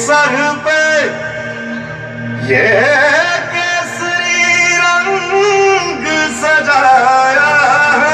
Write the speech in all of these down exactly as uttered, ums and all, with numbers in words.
Sir पे ये केसरी रंग सजाया है।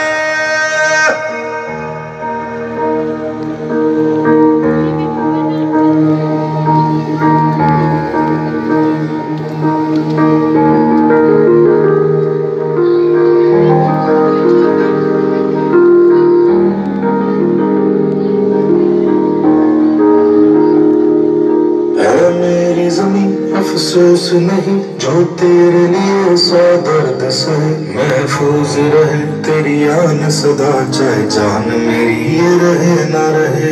अफसोस नहीं जो तेरे लिए सौ दर्द सहे, महफूज रहे तेरी आन सदा, चाहे जान मेरी ये रहे ना रहे।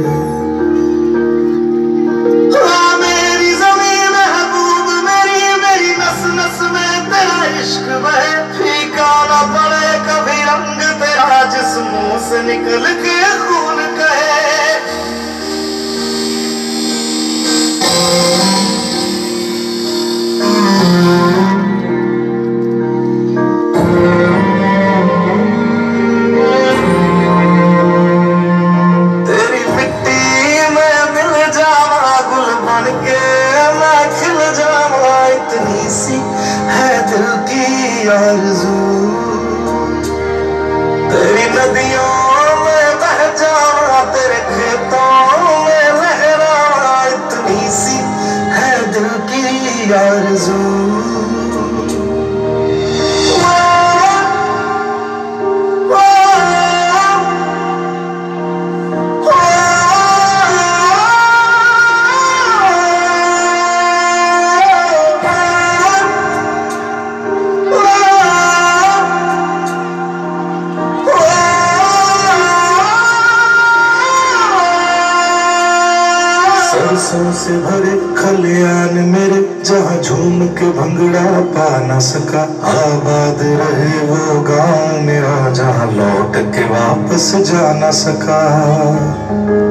हाँ मेरी ज़मीं महबूब मेरी, मेरी नस नस में तेरा इश्क बहे, फीका ना पड़े कभी रंग तेरा जिस मुंह से निकल के खून कहे। तेरी मिट्टी में मिल जावा गुल बन के मैं खिल जावा, इतनी सी है दिल की आरज़ू। तेरी नदियों में बह जावा तेरे खेतों में लहरावा, इतनी सी है दिल की आरज़ू। सरसों से भरे खलियान मेरे, जहाँ झूम के भंगड़ा पा न सका, आबाद रहे वो गाँव मेरा जहाँ लौट के वापस जा न सका।